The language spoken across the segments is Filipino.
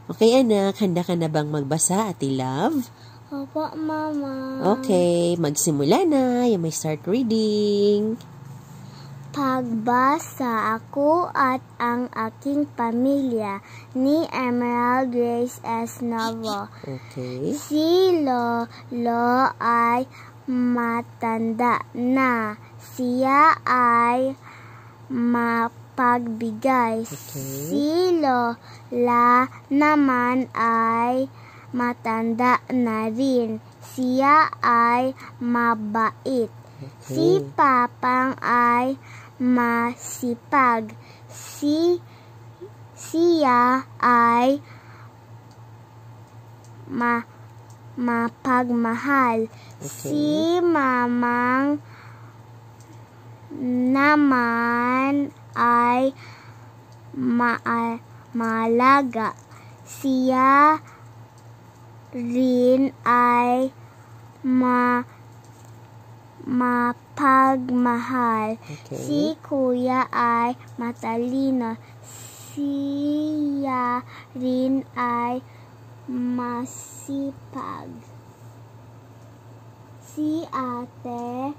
Okay, anak. Handa ka na bang magbasa, Ate Love? Opo, Mama. Okay, magsimula na. You may start reading. Pagbasa ako at ang aking pamilya ni Emerald Grace S. Novo. Okay. Si Lolo ay matanda na. Siya ay mapagbigay. Okay. Si Lola naman ay matanda na rin. Siya ay mabait. Okay. Si Papang ay masipag. Siya ay mapagmahal. Okay. Si Mamang naman ay malaga. Siya rin ay mapagmahal. Okay. Si Kuya ay matalino. Siya rin ay masipag. Si Ate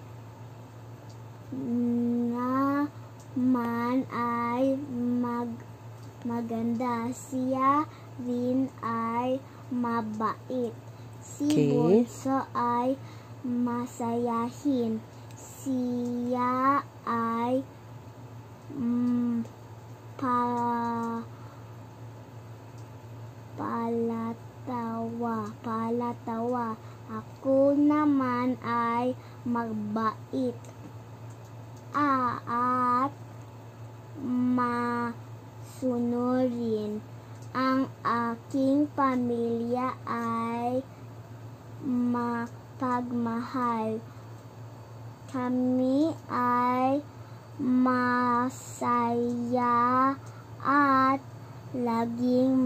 naman ay maganda. Siya rin ay mabait. Si Okay. Bunso ay masayahin. Siya ay palatawa. Ako naman ay magbait at masunurin. Ang aking pamilya ay mapagmahal. Kami ay masaya at laging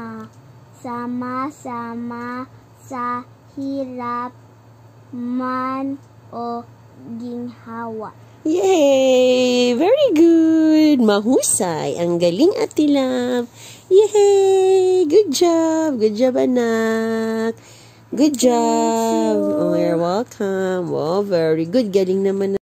sama-sama sa hirap man o ginhawa. Yay! Very good! Mahusay! Ang galing, Ate Love! Yay! Good job! Good job, anak! Good job! Oh, you're welcome! Wow, very good! Galing naman.